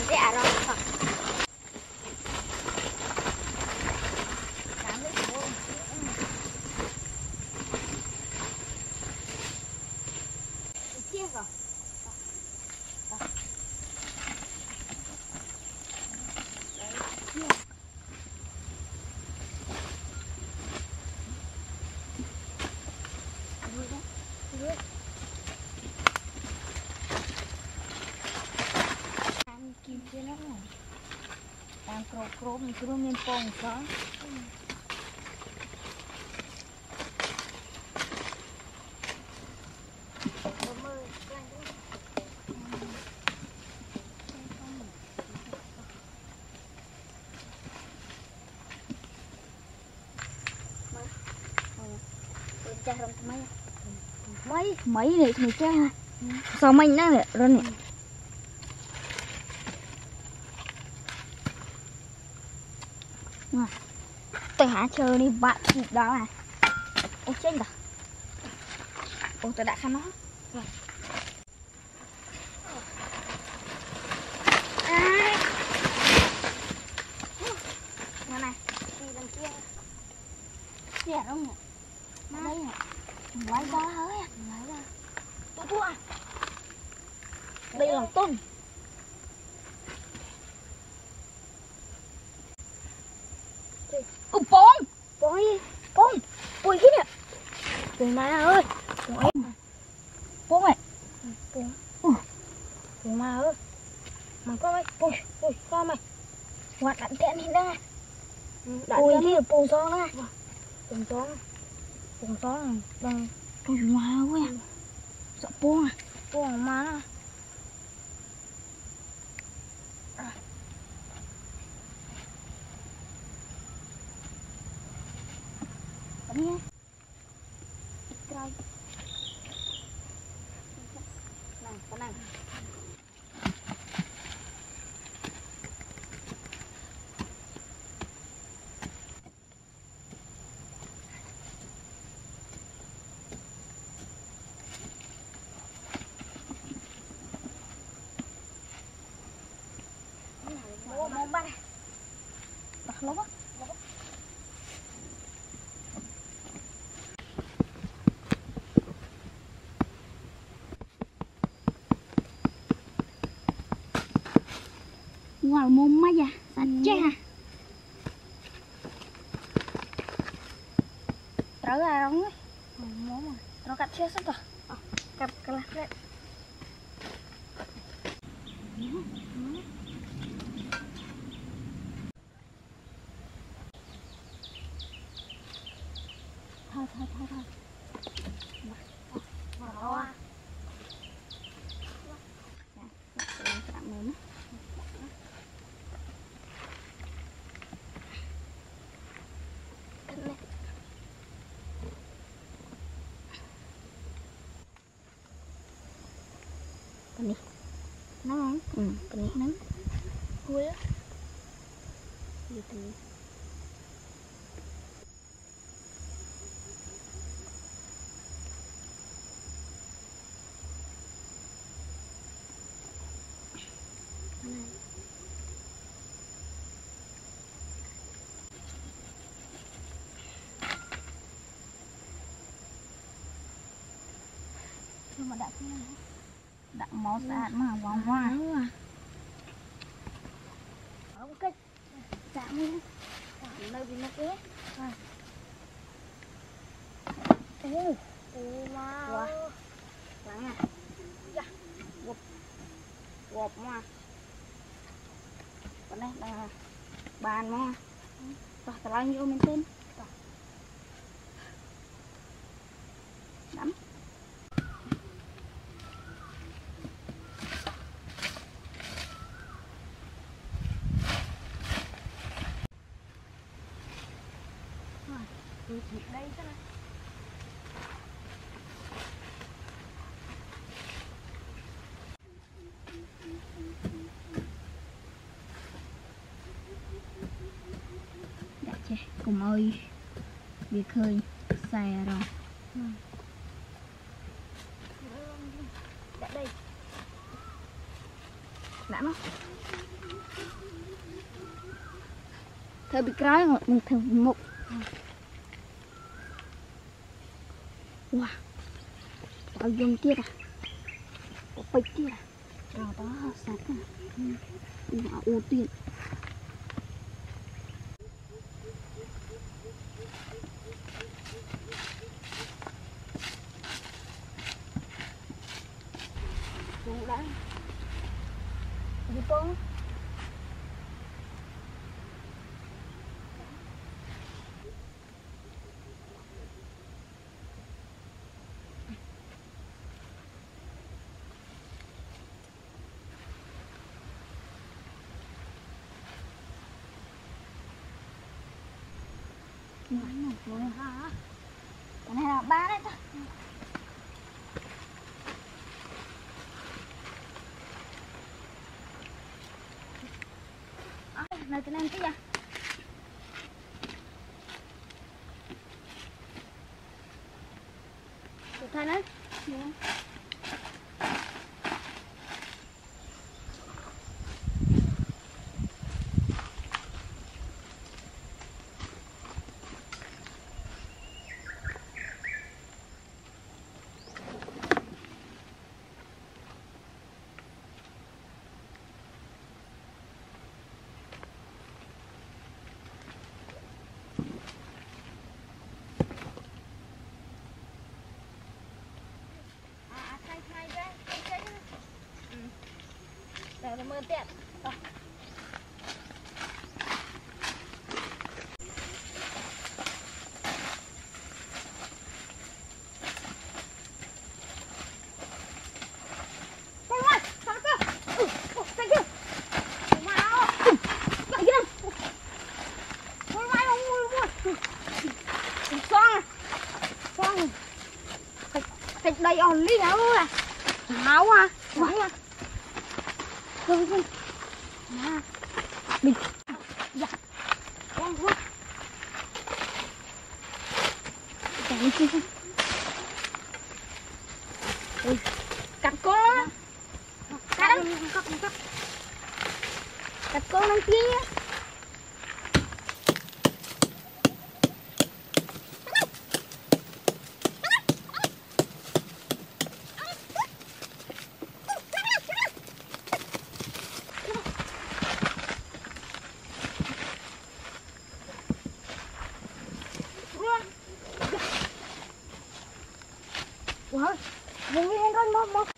Dạ rồi. Kim kia lắm rồi. Đang cro miên pong có. Mấy này thì cha sao mình đó rồi nè. Tôi hả chơi đi bạn đó à. Ô chết rồi. Ô tôi đã khăn nó rồi. Này này đi đằng kia kia đúng không ạ? Đây nè lấy ra hơi à, lấy ra tua đây là tôm. Bông ui cái nè trời má ơi bông này trời má ơi mà con ơi ui con mày hoạt đạn kẹn đi ra ui cái là bông gió ra bông gió này đang trời má ơi sợ bông má nha. Rồi. Này. Mau ba. Bắt lốp á. Wow mông má da sạch cha trở ra không ấy nó cắt chết rồi cắt cái lát đấy thôi Ini nang, ini nang, gue, gitu. Cuma dak dak mau saat mah wang. Ok. Chạm đi. Chạm nơi bên kia. Rồi. Ma. Lắng à. Dạ. Gộp mà. Còn đây là bàn mà. Rồi, tao lấy vô mình tên. Đắm. Rồi, đây chắc là đã chưa cùng ơi việc khơi xe rồi đã đây đã bạn nó. Thơ bị cái mình thơ một. Wow. Bao dung kia à. Có bịch kia à. Rồi đó sạch à. Nó ưu tiên. Đã. Đi con. Cái này là ba đấy thôi. Này cái này cái gì? Được thôi đấy. Để mưa tiện. Rồi. Đây on lý hả luôn à. Háo à. Vậy à. Thôi thôi. À. Đi. Dạ. Con quá. Chạy đi. Ui. Cắt con. Cắt đó. Cắt con đằng kia. Wow, vùng đi lên con, mau mau.